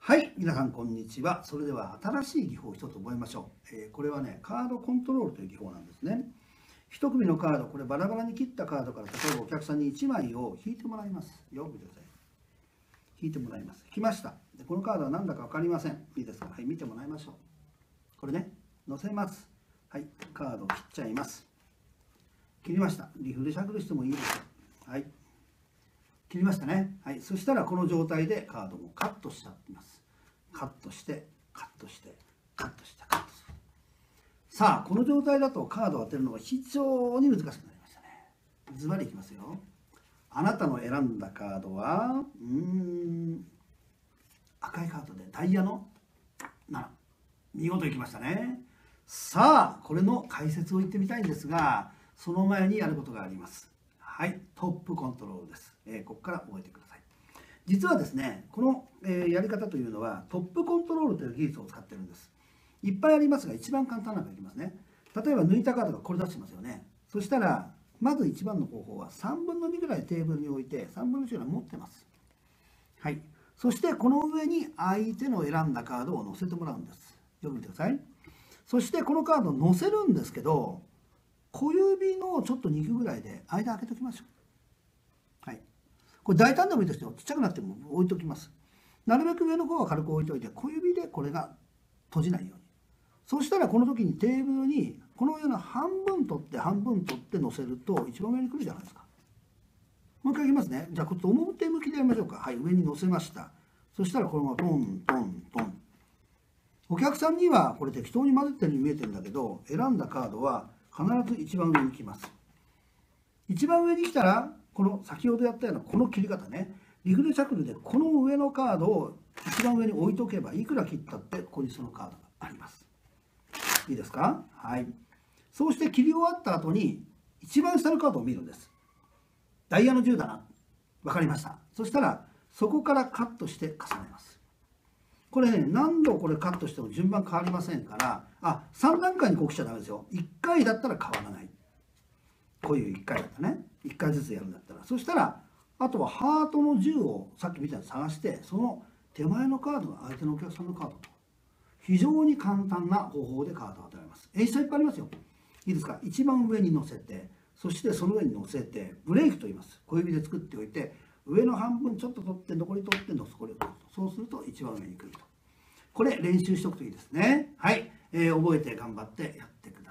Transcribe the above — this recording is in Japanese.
はい、皆さんこんにちは。それでは新しい技法を一つ覚えましょう。これはね、カードコントロールという技法なんですね。一組のカード、これバラバラに切ったカードから、例えばお客さんに1枚を引いてもらいます。よく見てください。引いてもらいます。来ました。でこのカードは何だか分かりません。いいですか？はい、見てもらいましょう。これね、載せます。はい、カードを切っちゃいます。切りました。リフルシャッフルしてもいいですよ。はい。切りましたね。はい。そしたらこの状態でカードもカットしちゃってます。カットして、カットして、カットして、カットする。さあ、この状態だとカードを当てるのが非常に難しくなりましたね。ズバリいきますよ。あなたの選んだカードは、赤いカードでダイヤの7。見事いきましたね。さあ、これの解説を言ってみたいんですが、その前にやることがあります。はい、トップコントロールです。ここから覚えてください。実はですね、この、やり方というのはトップコントロールという技術を使ってるんです。いっぱいありますが、一番簡単なのがいきますね。例えば抜いたカードがこれ出してますよね。そしたら、まず一番の方法は3分の2ぐらいテーブルに置いて、3分の1ぐらい持ってます。はい。そしてこの上に相手の選んだカードを乗せてもらうんです。よく見てください。そしてこのカードを乗せるんですけど、小指のちょっと2個ぐらいで間開けときましょう。はい。これ大胆でもいいですよ。ちっちゃくなっても置いときます。なるべく上の方は軽く置いといて、小指でこれが閉じないように。そしたらこの時にテーブルにこのような半分取って半分取って乗せると一番上に来るじゃないですか。もう一回いきますね。じゃあこっち表向きでやりましょうか。はい、上に乗せました。そしたらこのままトントントン。お客さんにはこれ適当に混ぜてるように見えてるんだけど、選んだカードは必ず一番上に来ます。一番上に来たら、この先ほどやったようなこの切り方ね、リフルシャッフルでこの上のカードを一番上に置いとけば、いくら切ったってここにそのカードがあります。いいですか？はい。そうして切り終わった後に、一番下のカードを見るんです。ダイヤの10だな。わかりました。そしたら、そこからカットして重ねます。これね、何度これカットしても順番変わりませんから、3段階にこう来ちゃダメですよ。1回だったら変わらない。こういう1回だったね。1回ずつやるんだったら。そしたら、あとはハートの10をさっきみたいに探して、その手前のカードが相手のお客さんのカードと。非常に簡単な方法でカードを与えます。演出はいっぱいありますよ。いいですか？一番上に乗せて、そしてその上に乗せて、ブレイクと言います。小指で作っておいて、上の半分ちょっと取って、残り取って、残りを取ると。そうすると一番上に来ると。これ練習しておくといいですね。はい。覚えて頑張ってやってください。